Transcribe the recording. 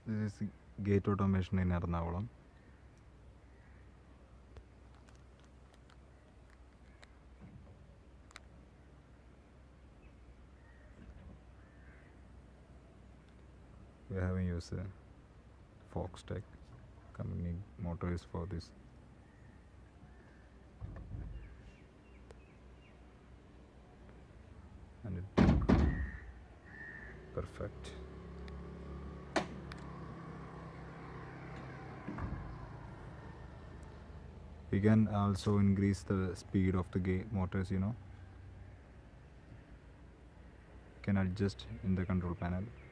This is gate automation in Ernakulam. We are having used a Foxtech company motor is for this. And it perfect. We can also increase the speed of the gate motors, you know. Can adjust in the control panel.